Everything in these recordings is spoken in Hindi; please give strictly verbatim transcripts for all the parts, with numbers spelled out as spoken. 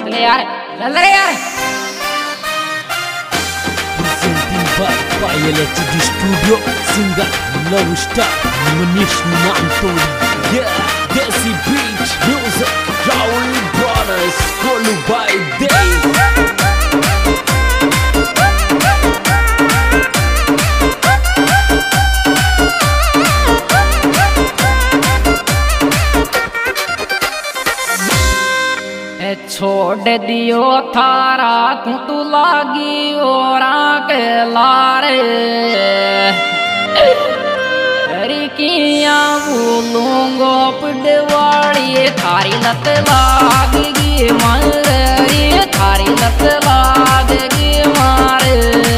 ले यार चल रे यार। Presenting by Payal H D Studio, singer Love Star Manish Nantoli. Yeah, Desi Beach Music, Raul Brothers, Kolu by Day. छोड़ दियो थारा तू तू लागी ओरा के लारे रिकिया बोलूंगो पिडवाड़ी थारी लत लागगी मारे थारी लत लागगी मारे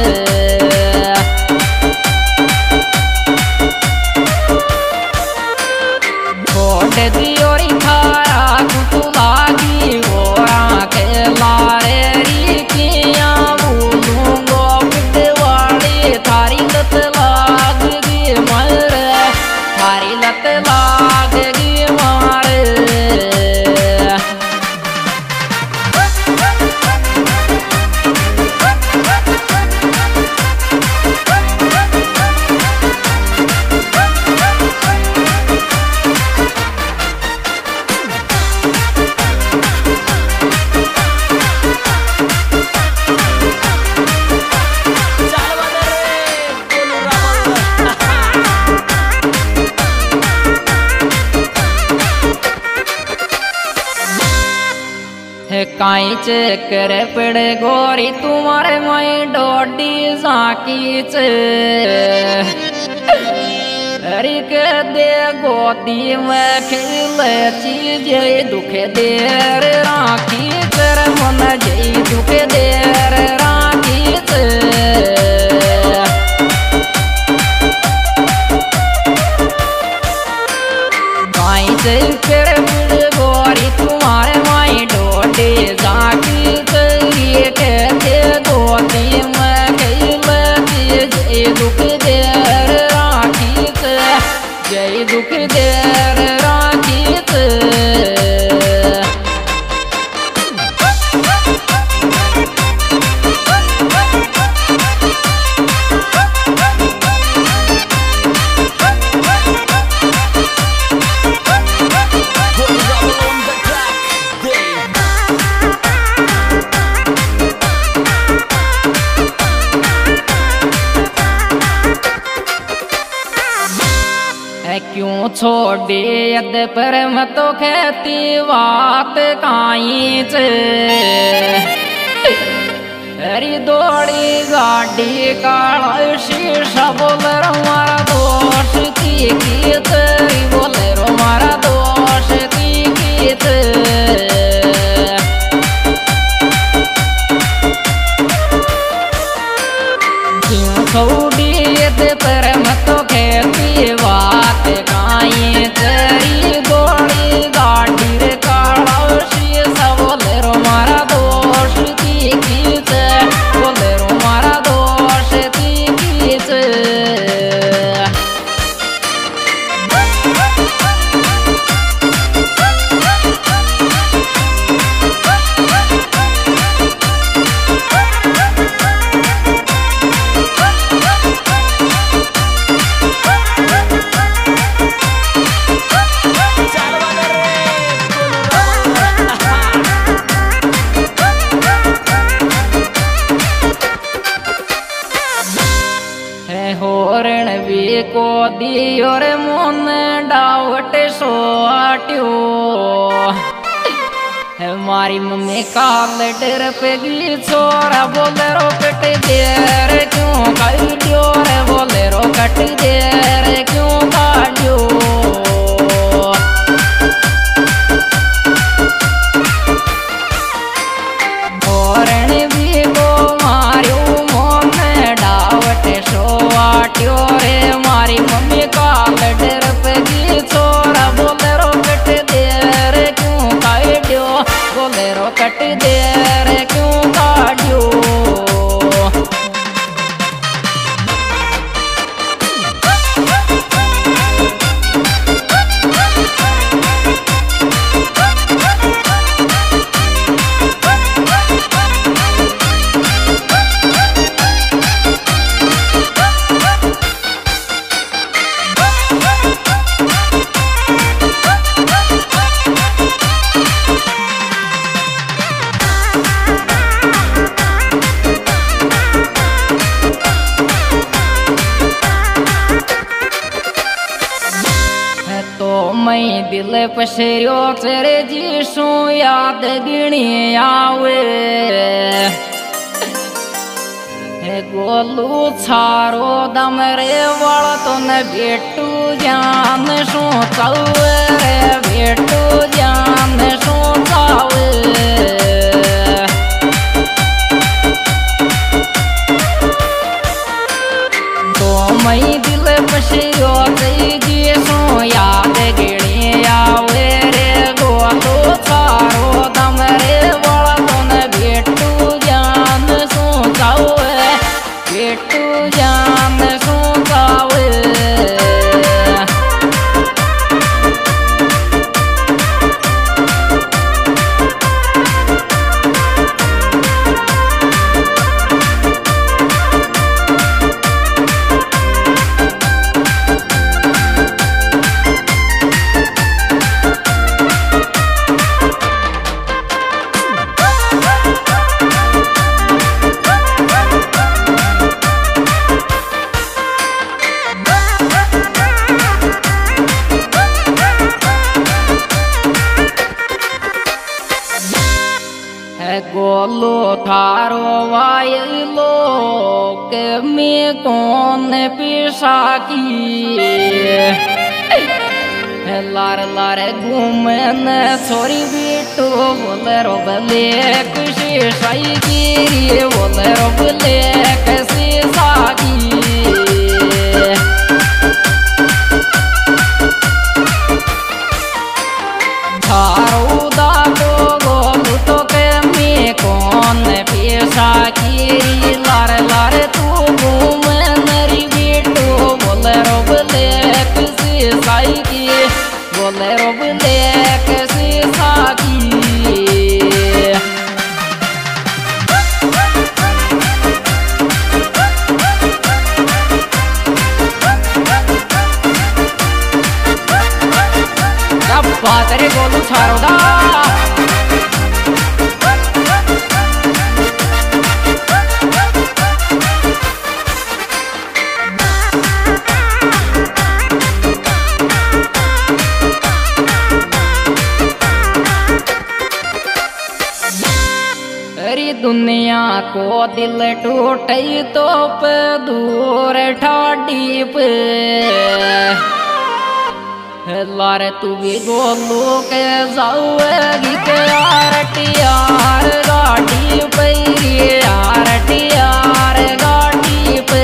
छोड़ दियो री थारा तू तू लागी ओरा के लारे रिकिया बोलूंगो पिडवाड़ी थारी लत लागगी मारे थारी लत लागगी मारे। काई चक्कर पड़े गोरी तुम्हारे मई डोडी जाकी रिक दे गोदी में खेले चीज दुख देर राखी कर मन जई दुख देर राखी काई चक्कर पड़े गोरी तुम्हारे मई डोडी जाकी कहते गोदी में खेले जय दुख देर राखी जय दुख देर राखी। क्यों छोड़े यद पर मत तो कहती बात काई हरी दौड़ी गाड़ी काला शीशा बोल रो मारा दोष की गीत बोल रो मारा दोष की गीत। क्यों छोड़ी यद पर मत तो कहती बात काई तेरी गोड़ी गाड़ी रे काला शीशा बोले रो मारा दोष की गीत बोले रो मारा दोष की गीत। होरण भी को दियो रे मोन डावट सोटियो हमारी मम्मी काल डर पे गी छोरा बोले रो कट देर क्यों काटियो रे बोले रो कट देर क्यों काटियो। होरण भी को मारियो मोन डावट सोटियो रे मारी मम्मी काल डर पे गी छोरा बोले रो कट देर क्यों काटियो बोले रो कट देर क्यों काटियो। मई दिल पसरियो तेरे जीसू याद गिणी आवे गोलू छारो दम रे वळ तो न बेटू जान सो चावे रे बेटू जान सो चावे तो मई दिल पसरियो तेरे जीसू याद गिणी आवे रे गोलू छारो दम रे वळ तो न बेटू जान सो चावे बेटू जान सो गावे गोलो थारो वायलो के में कौन पिसा की लार लार घूमन छोरी बेटो बोले रो बले खुशी साई गिरी बोले रो बले कैसी सागी थारो दादो गोलू तो कौन पेशा गिरी लार लार तू घूमन री बेटो बोले रो बोले किसी साई की बोले रो बोले किसी सागी क्या बात रे गोलू छारो दा दुनिया को दिल टूटे तो पे दूर ठाडी पे लार तू भी गोलू के जाओगी के यार टियार गाड़ी पे यार टियार गाड़ी पे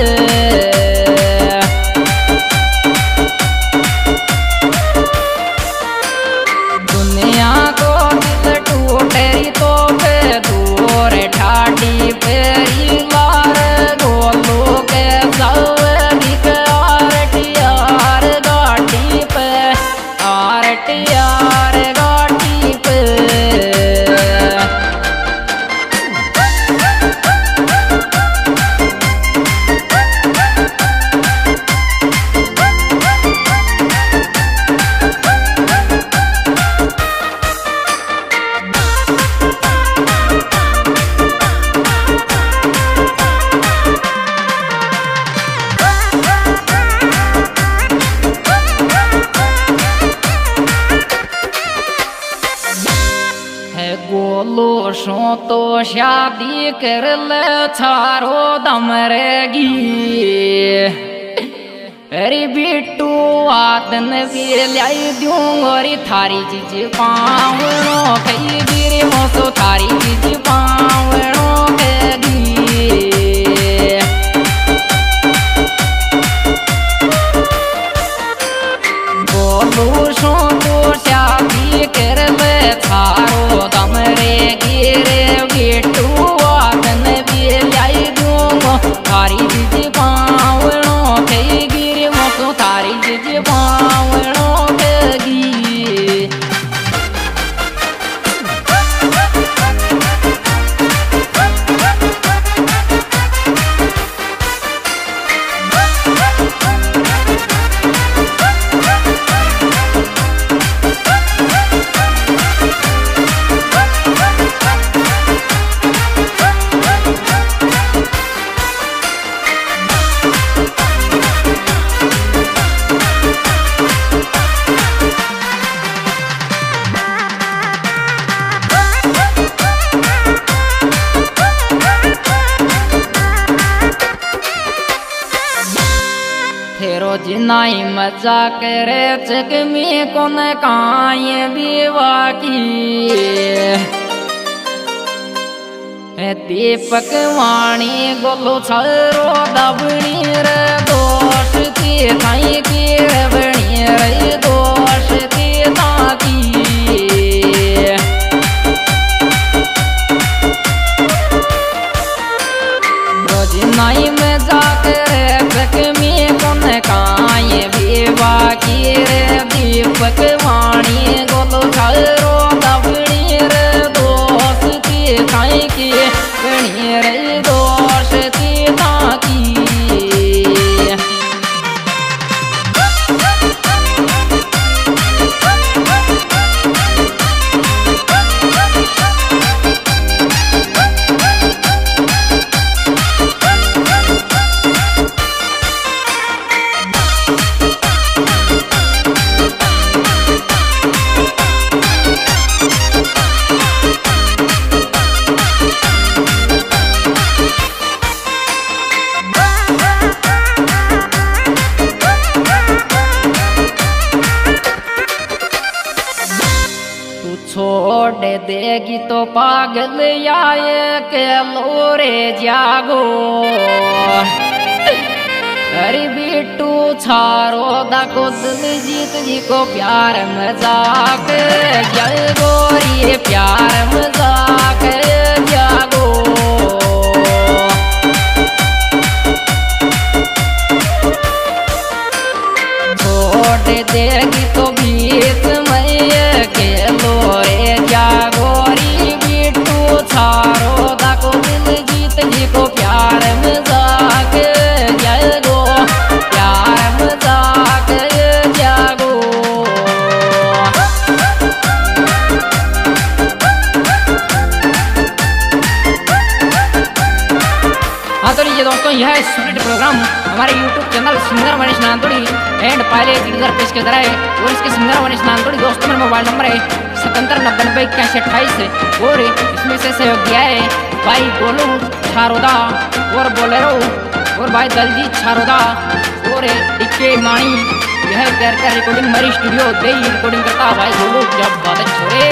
दुनिया को दिल टूटे तो पे दूर ठाडी पेरी लार गोलू के जाओगी के यार टियार गाड़ी पे यार टियार गाड़ी पे गोलू सो तो शादी कर ले छारो दम रेगी अरे बिट्टू आदन भी लाई दूं और थारी चीज पावनो कई गिरे मोसो थारी चीज पावनो कगी गोलू सो तो शादी कर ले छारो दम रेगी रे बिट्टू आदन भी लाई दूं थारी चीज पावनो कई गिरे मोसो थारी चीज पावनो कगी नाई मजा करे चक में कौन काये बीवा की दीपक वाणी गोलो छरो दबणी रे दोष ती थाई की बणी रे दोष ती ताकी रोज नाई में जाकर चक में कौन काये बीवा की रे दीपक वाणी गोलो छरो दबणी रे दोष ती थाई की बणी रे दोष ती ताकी छोड़ देगी तो पागल आए के लोरे जागो अरे बिट्टू छारो दाको दिल जीत जी को प्यार मजाक जय गोरी प्यार मजाक जागो छोड़ देगी तो बीत मैं के लोरे जागोरी बिट्टू छारो दाको दिल जीत जी को प्यार मजाक जागो प्यार मजाक जागो हाँ तो लीजिए दोस्तों, यह स्प्लिट प्रोग्राम हमारे YouTube channel singer Manish Nandodi and Payal Girdhar पेश के तरह है और इसके सिंगर मनीष नांदोड़ी दोस्तों मेरा मोबाइल नंबर है सतहत्तर नब्बे नब्बे इक्यासी अट्ठाईस है और इसमें से सहयोग दिया है भाई गोलू छारोदा और बोलेरो और भाई दलजीत छारोदा और इक्के माणी। यह कर रिकॉर्डिंग मरी स्टूडियो दे रिकॉर्डिंग करता भाई गोलू जब बात छोड़े।